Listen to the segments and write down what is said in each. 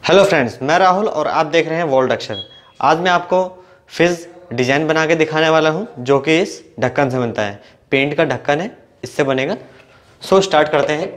Hello friends, मैं राहुल और आप देख रहे हैं वर्ल्ड अक्षर। आज मैं आपको फिज डिज़ाइन बना के दिखाने वाला हूं, जो कि इस ढक्कन से बनता है। पेंट का ढक्कन है, इससे बनेगा। सो स्टार्ट करते हैं।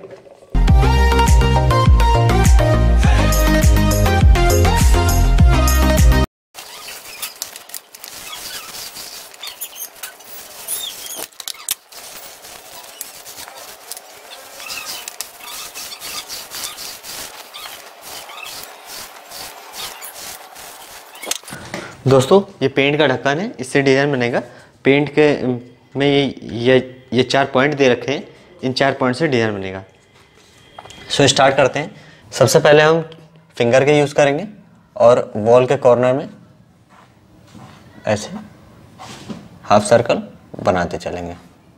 दोस्तों, ये पेंट का ढक्कन है, इससे डिज़ाइन बनेगा। पेंट के में ये 4 पॉइंट दे रखे हैं, इन 4 पॉइंट से डिज़ाइन बनेगा। सो स्टार्ट करते हैं। सबसे पहले हम फिंगर के यूज़ करेंगे और वॉल के कॉर्नर में ऐसे हाफ सर्कल बनाते चलेंगे।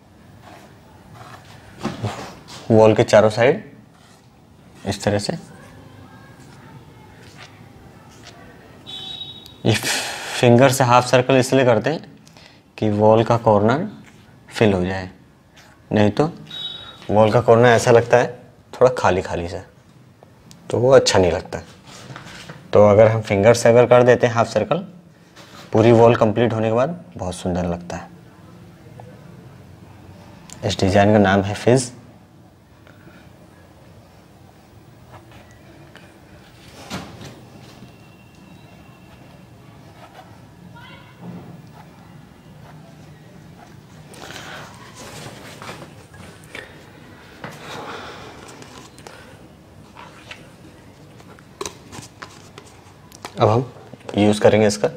वॉल के चारों साइड इस तरह से। ये फिंगर से हाफ सर्कल इसलिए करते हैं कि वॉल का कॉर्नर फिल हो जाए, नहीं तो वॉल का कॉर्नर ऐसा लगता है थोड़ा खाली खाली सा, तो वो अच्छा नहीं लगता। तो अगर हम फिंगर से अगर कर देते हैं हाफ सर्कल, पूरी वॉल कंप्लीट होने के बाद बहुत सुंदर लगता है। इस डिज़ाइन का नाम है फिज। अब हम यूज़ करेंगे इसका।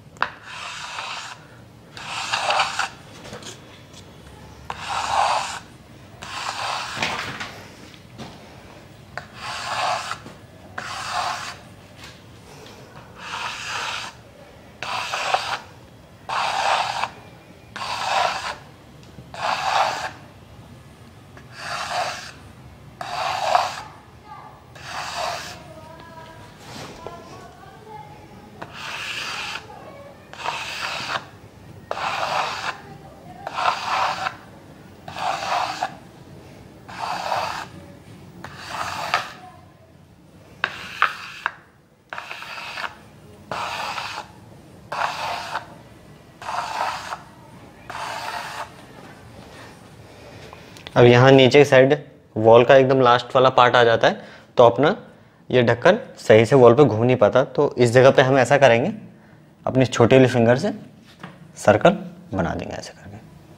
अब यहाँ नीचे की साइड वॉल का एकदम लास्ट वाला पार्ट आ जाता है, तो अपना ये ढक्कन सही से वॉल पे घूम नहीं पाता। तो इस जगह पे हम ऐसा करेंगे, अपनी छोटी वाली फिंगर से सर्कल बना देंगे ऐसे करके।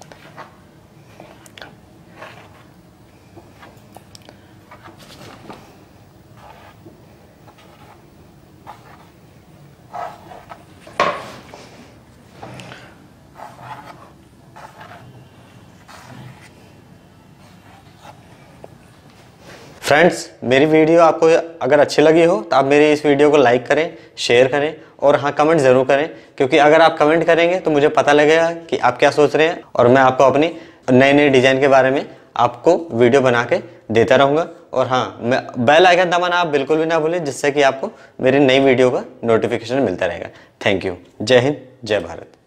फ्रेंड्स, मेरी वीडियो आपको अगर अच्छी लगी हो तो आप मेरी इस वीडियो को लाइक करें, शेयर करें और हाँ, कमेंट ज़रूर करें, क्योंकि अगर आप कमेंट करेंगे तो मुझे पता लगेगा कि आप क्या सोच रहे हैं और मैं आपको अपनी नए नए डिज़ाइन के बारे में आपको वीडियो बना के देता रहूँगा। और हाँ, मैं बेल आइकन दबाना आप बिल्कुल भी ना भूलें, जिससे कि आपको मेरी नई वीडियो का नोटिफिकेशन मिलता रहेगा। Thank you. जय हिंद, जय भारत।